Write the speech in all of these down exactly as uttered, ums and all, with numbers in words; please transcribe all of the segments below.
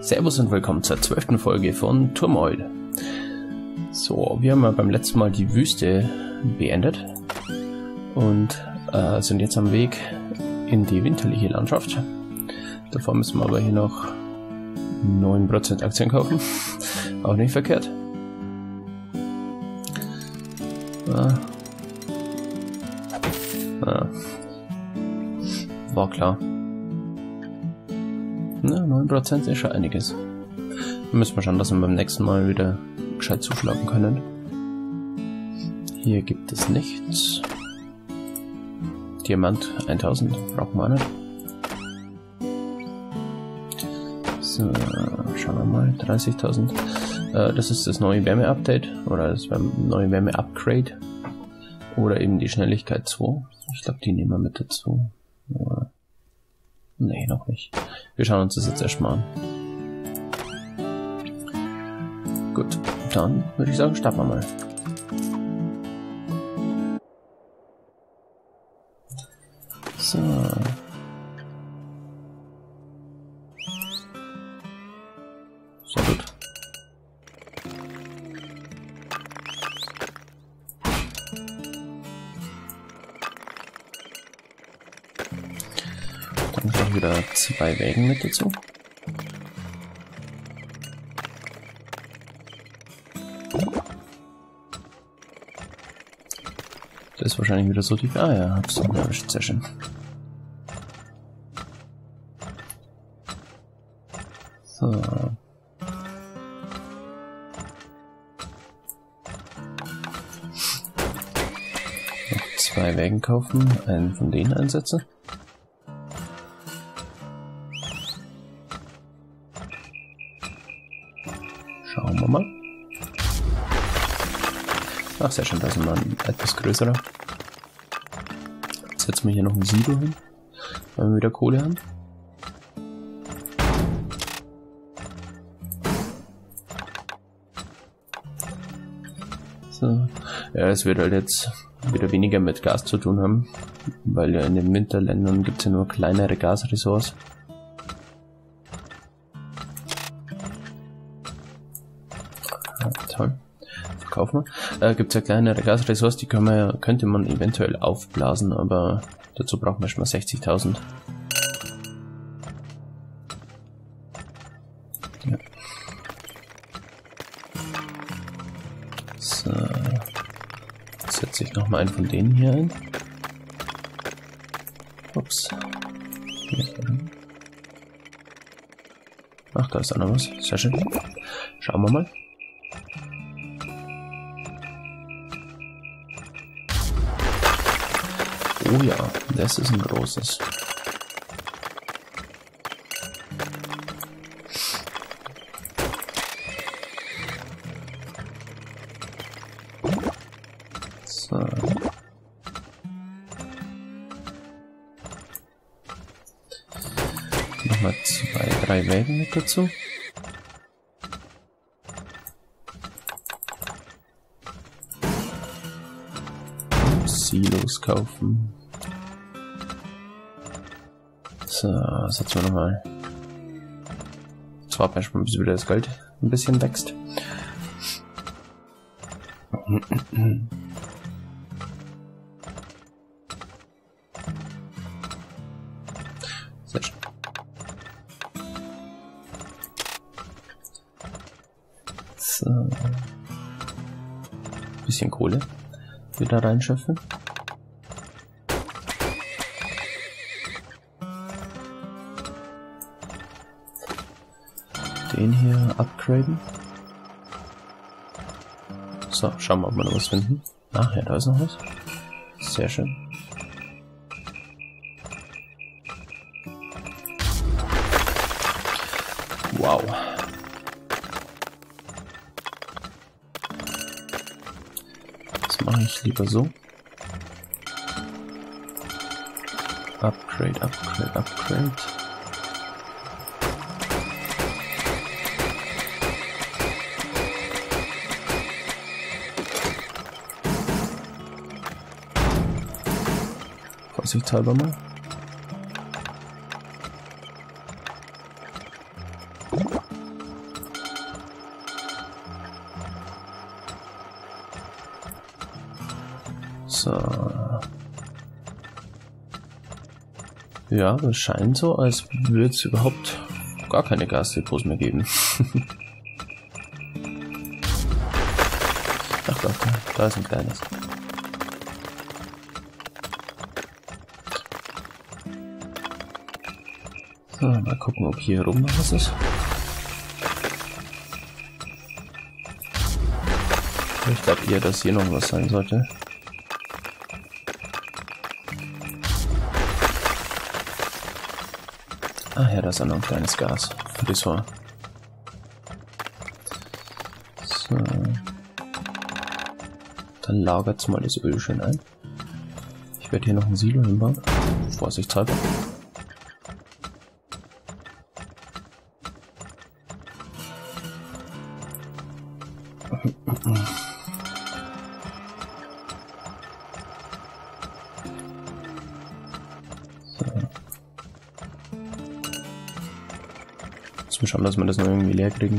Servus und willkommen zur zwölften Folge von Turmoil. So, wir haben ja beim letzten Mal die Wüste beendet und äh, sind jetzt am Weg in die winterliche Landschaft. Davor müssen wir aber hier noch neun Prozent Aktien kaufen. Auch nicht verkehrt. Ah. Ah. War klar. Na, neun Prozent ist schon einiges. Da müssen wir schauen, dass wir beim nächsten Mal wieder gescheit zuschlagen können. Hier gibt es nichts. Diamant tausend brauchen wir auch nicht. So, schauen wir mal. dreißigtausend. Äh, das ist das neue Wärme-Update oder das neue Wärme-Upgrade. Oder eben die Schnelligkeit zwei. Ich glaube, die nehmen wir mit dazu. Aber nee, noch nicht. Wir schauen uns das jetzt erstmal an. Gut, dann würde ich sagen, starten wir mal. So. Sehr gut. Dann noch wieder zwei Wägen mit dazu. Das ist wahrscheinlich wieder so tief. Ah ja, hab's noch erwischt, sehr schön. So. Noch zwei Wägen kaufen, einen von denen einsetzen. Schauen wir mal. Ach, sehr schön, da ist mal ein etwas größerer. Jetzt setzen wir hier noch ein Silo hin, weil wir wieder Kohle haben. So. Ja, es wird halt jetzt wieder weniger mit Gas zu tun haben, weil ja in den Winterländern gibt es ja nur kleinere Gasressorts. Ja, toll. Verkaufen wir. Äh, gibt es ja kleinere Gasressorts, die können wir, könnte man eventuell aufblasen, aber dazu brauchen wir schon mal sechzigtausend. Ja. So. Jetzt setze ich nochmal einen von denen hier ein. Ups. Ach, da ist auch noch was. Sehr schön. Schauen wir mal. Oh ja, das ist ein großes. So. Nochmal zwei, drei Wägen mit dazu. Silos kaufen. So, setzen wir nochmal. Zwar erstmal, bis wieder das Geld ein bisschen wächst. Sehr schön. So. Bisschen Kohle wieder reinschöpfen. Den hier upgraden. So, schauen wir, ob wir noch was finden. Ach ja, da ist noch was. Sehr schön. Wow. Das mache ich lieber so. Upgrade, upgrade, upgrade. Vorsichtshalber mal. So. Ja, es scheint so, als würde es überhaupt gar keine Gasdepots mehr geben. Ach doch, da ist ein kleines. So, mal gucken, ob hier rum noch was ist. Ich glaube eher, dass hier noch was sein sollte. Ah ja, da ist auch noch ein kleines Gas. Ressort. So. Dann lagert mal das Öl schön ein. Ich werde hier noch ein Silo hinbauen. Vorsichtshalber. Müssen wir schauen, dass wir das noch irgendwie leer kriegen.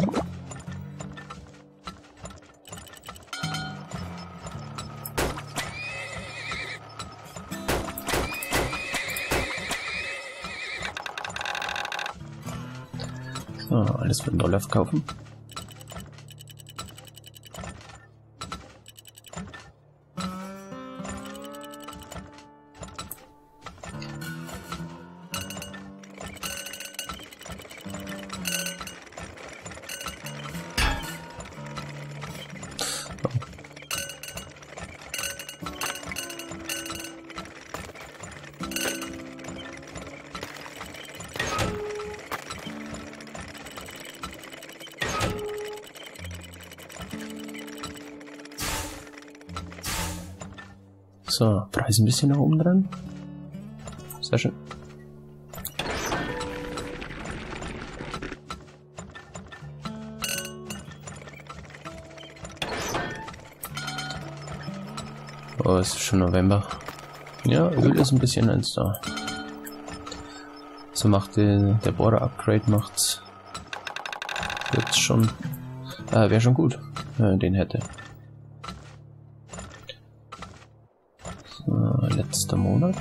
So, alles für einen Dollar verkaufen. So, Preis ein bisschen nach oben dran. Sehr schön. Oh, es ist schon November. Ja, Öl ist ein bisschen eins da. So macht der, der Bohrer-Upgrade macht's jetzt schon. Ah, wäre schon gut, wenn man den hätte. So, letzter Monat.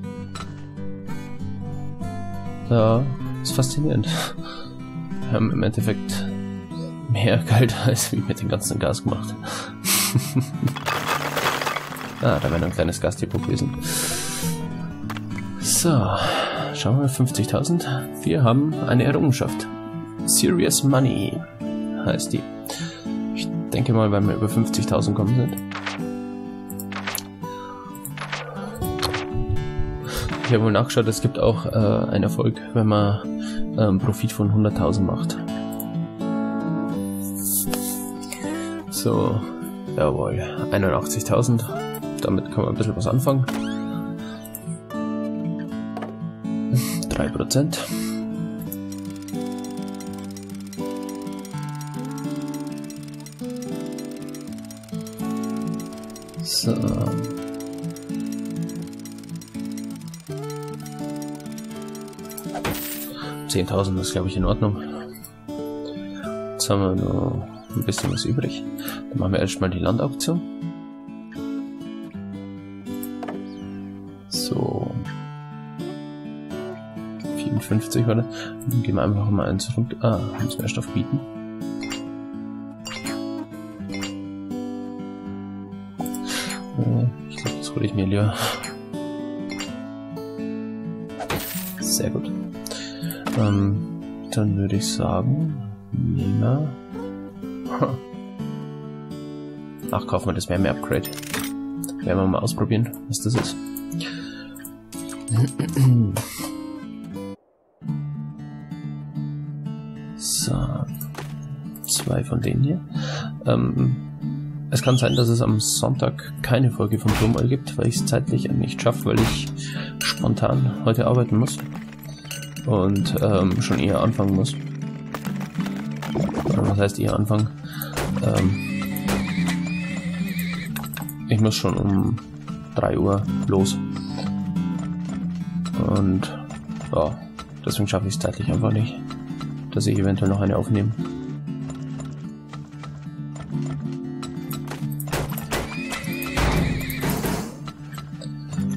Ja, ist faszinierend. Wir haben im Endeffekt mehr Geld als wie mit dem ganzen Gas gemacht. Ah, da wäre noch ein kleines Gasdepot gewesen. So, schauen wir mal, fünfzigtausend. Wir haben eine Errungenschaft. Serious Money heißt die. Ich denke mal, wenn wir über fünfzigtausend kommen sind. Ich habe wohl nachgeschaut, es gibt auch äh, einen Erfolg, wenn man ähm, Profit von hunderttausend macht. So, jawohl, einundachtzigtausend. Damit kann man ein bisschen was anfangen. drei Prozent. So. zehntausend ist, glaube ich, in Ordnung. Jetzt haben wir noch ein bisschen was übrig. Dann machen wir erstmal die Landauktion. So. vierundfünfzig, oder? Dann gehen wir einfach mal eins zurück. Ah, müssen wir erst auf bieten. Ich glaube, das hole ich mir lieber. Sehr gut. Ähm, dann würde ich sagen, nehmen wir. Ach, kaufen wir das Wärme-Upgrade. Werden wir mal ausprobieren, was das ist. So, zwei von denen hier. Ähm, es kann sein, dass es am Sonntag keine Folge von Turmoil gibt, weil ich es zeitlich nicht schaffe, weil ich spontan heute arbeiten muss. Und ähm, schon eher anfangen muss. Was heißt eher anfangen? Ähm, ich muss schon um drei Uhr los. Und ja, deswegen schaffe ich es zeitlich einfach nicht, dass ich eventuell noch eine aufnehme.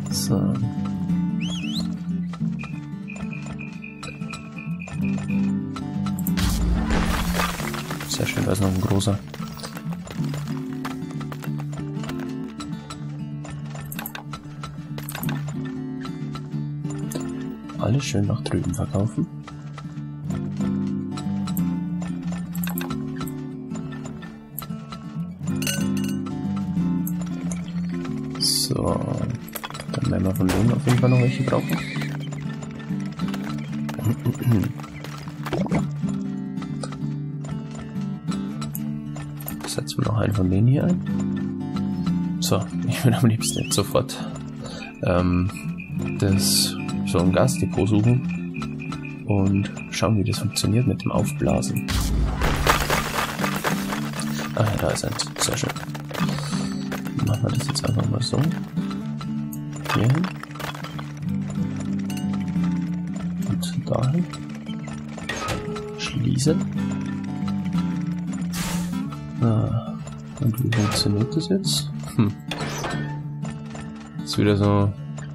So. Sehr schön, da ist noch ein großer. Alles schön nach drüben verkaufen. So, dann werden wir von denen auf jeden Fall noch welche brauchen. Setzen wir noch einen von denen hier ein. So, ich will am liebsten jetzt sofort ähm, das so ein Gasdepot suchen und schauen, wie das funktioniert mit dem Aufblasen. Ah ja, da ist eins. Sehr schön. Dann machen wir das jetzt einfach mal so. Hier hin. Und dahin. Schließen. Ah, und wie funktioniert das jetzt? Hm. Ist wieder so.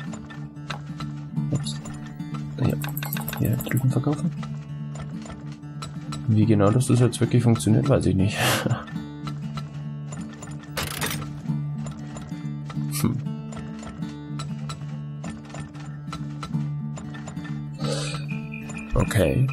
Ups. Ja, hier drüben verkaufen. Wie genau das jetzt wirklich funktioniert, weiß ich nicht. hm. Okay.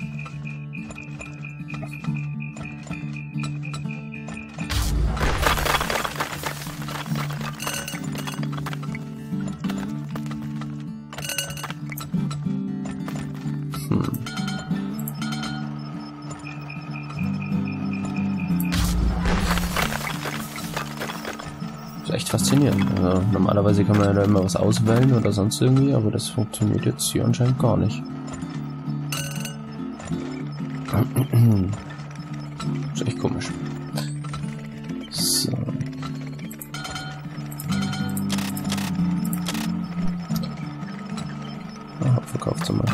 Hm. Das ist echt faszinierend. Also, normalerweise kann man ja da immer was auswählen oder sonst irgendwie, aber das funktioniert jetzt hier anscheinend gar nicht. Das ist echt komisch. So. Ah, verkauft sie mal.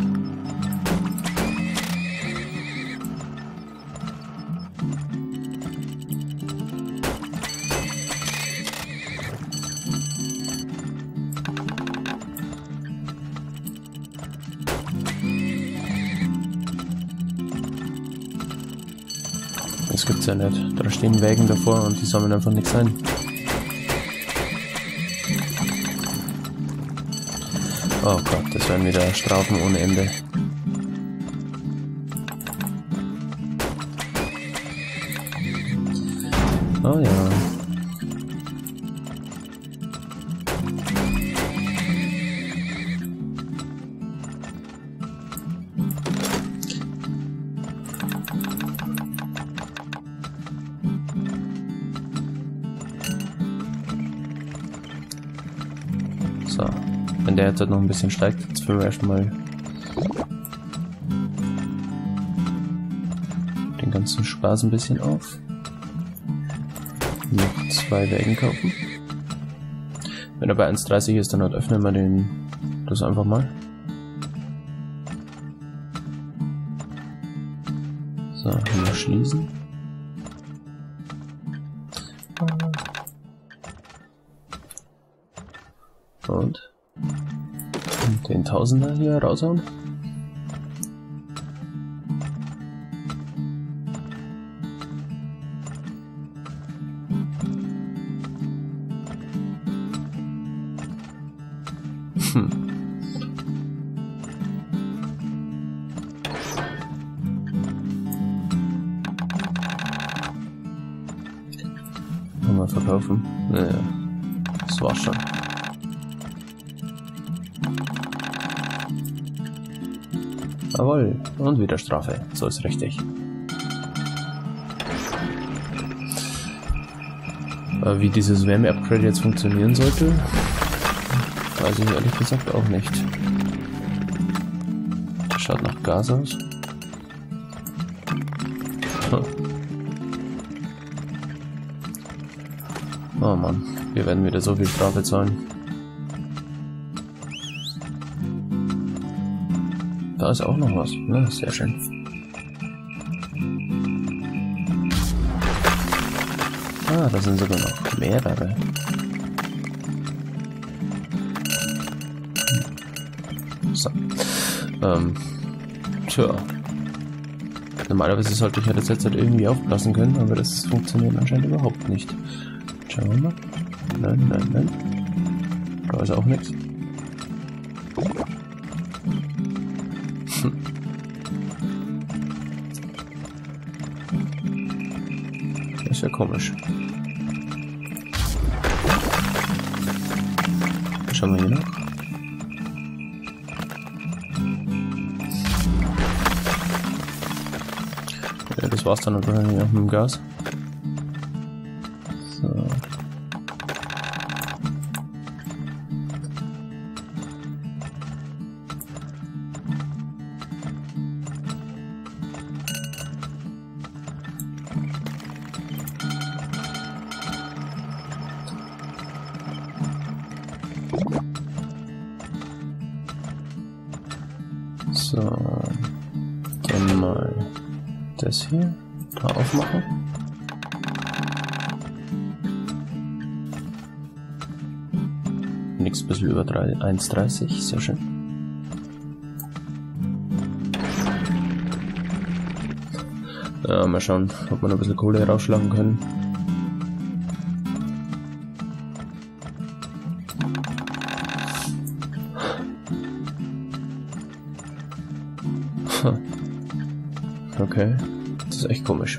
Das gibt's ja nicht. Da stehen Wägen davor und die sammeln einfach nichts ein. Oh Gott, das werden wieder Strafen ohne Ende. Oh ja. So, wenn der jetzt halt noch ein bisschen steigt, jetzt füllen wir erstmal den ganzen Spaß ein bisschen auf. Noch zwei Wägen kaufen. Wenn er bei eins dreißig ist, dann halt öffnen wir den das einfach mal. So, hier schließen. Und den Tausender hier raushauen. Hm. Mal verkaufen. Naja, das war's schon. Jawohl, und wieder Strafe. So ist richtig. Aber wie dieses Wärme-Upgrade jetzt funktionieren sollte, weiß ich ehrlich gesagt auch nicht. Das schaut nach Gas aus. Hm. Oh Mann, wir werden wieder so viel Strafe zahlen. Da ist auch noch was. Ja, sehr schön. Ah, da sind sogar noch mehrere. So. Ähm, tja. Normalerweise sollte ich ja das jetzt halt irgendwie aufblasen können, aber das funktioniert anscheinend überhaupt nicht. Schauen wir mal. Nein, nein, nein. Da ist auch nichts. Hm. Das ist ja komisch. Schauen wir hier noch. Ja, das war's dann wahrscheinlich auch mit dem Gas. So. So, dann mal das hier da aufmachen. Nichts ein bisschen über eins dreißig, sehr schön. Ja, mal schauen, ob wir noch ein bisschen Kohle rausschlagen können. Okay, das ist echt komisch.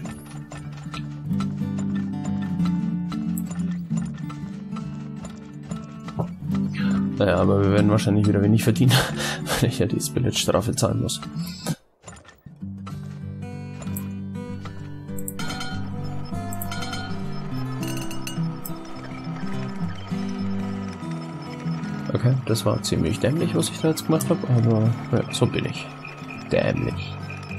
Naja, aber wir werden wahrscheinlich wieder wenig verdienen, weil ich ja die Spillage-Strafe zahlen muss. Okay, das war ziemlich dämlich, was ich da jetzt gemacht habe, aber ja, so bin ich. Dämlich.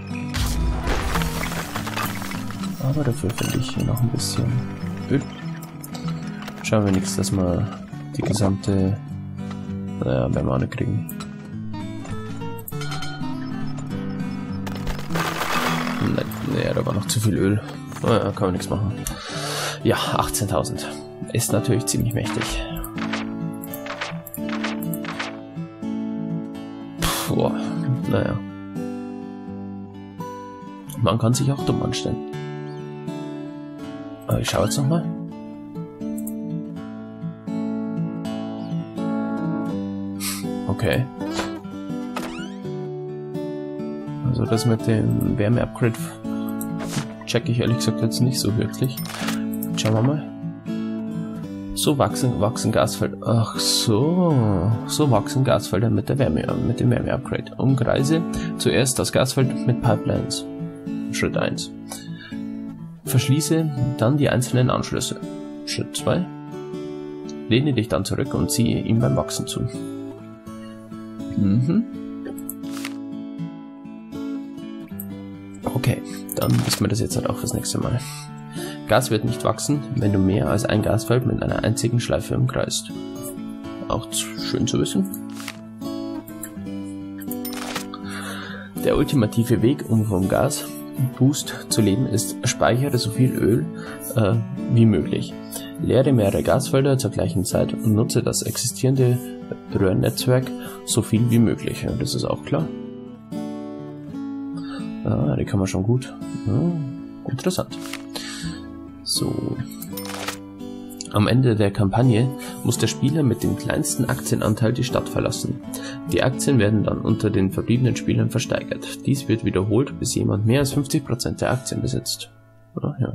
Aber dafür finde ich hier noch ein bisschen Öl. Schauen wir nichts, dass wir die gesamte... Naja, werden wir auch nicht kriegen. Nein, nee, da war noch zu viel Öl. Naja, kann man nichts machen. Ja, achtzehntausend. Ist natürlich ziemlich mächtig. Puh, naja. Man kann sich auch dumm anstellen. Aber ich schaue jetzt nochmal. Okay. Also das mit dem Wärme-Upgrade checke ich ehrlich gesagt jetzt nicht so wirklich. Schauen wir mal. So wachsen, wachsen Gasfelder. Ach so. So wachsen Gasfelder mit der Wärme, mit dem Wärme-Upgrade. Umkreise zuerst das Gasfeld mit Pipelines. Schritt eins. Verschließe dann die einzelnen Anschlüsse. Schritt zwei. Lehne dich dann zurück und ziehe ihm beim Wachsen zu. Mhm. Okay, dann wissen wir das jetzt halt auch fürs nächste Mal. Gas wird nicht wachsen, wenn du mehr als ein Gasfeld mit einer einzigen Schleife umkreist. Auch schön zu wissen. Der ultimative Weg, um vom Gasboost zu leben, ist, speichere so viel Öl äh, wie möglich. Leere mehrere Gasfelder zur gleichen Zeit und nutze das existierende Röhrennetzwerk so viel wie möglich. Ja, das ist auch klar. Ah, die kann man schon gut. Ja, interessant. So. Am Ende der Kampagne muss der Spieler mit dem kleinsten Aktienanteil die Stadt verlassen. Die Aktien werden dann unter den verbliebenen Spielern versteigert. Dies wird wiederholt, bis jemand mehr als fünfzig Prozent der Aktien besitzt. Ah, ja.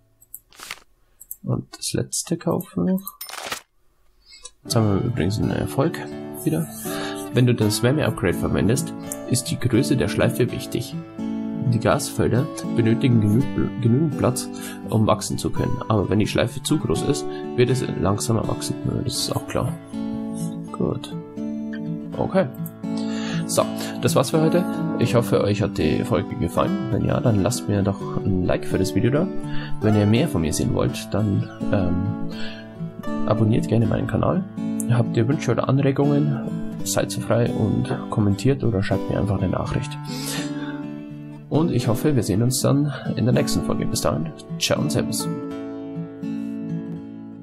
Und das letzte kaufen noch. Jetzt haben wir übrigens einen Erfolg wieder. Wenn du das Wärme-Upgrade verwendest, ist die Größe der Schleife wichtig. Die Gasfelder benötigen genü genügend Platz, um wachsen zu können. Aber wenn die Schleife zu groß ist, wird es langsamer wachsen. Das ist auch klar. Gut. Okay. So, das war's für heute. Ich hoffe, euch hat die Folge gefallen. Wenn ja, dann lasst mir doch ein Like für das Video da. Wenn ihr mehr von mir sehen wollt, dann ähm, abonniert gerne meinen Kanal. Habt ihr Wünsche oder Anregungen, seid so frei und kommentiert oder schreibt mir einfach eine Nachricht. Und ich hoffe, wir sehen uns dann in der nächsten Folge. Bis dahin, ciao und servus.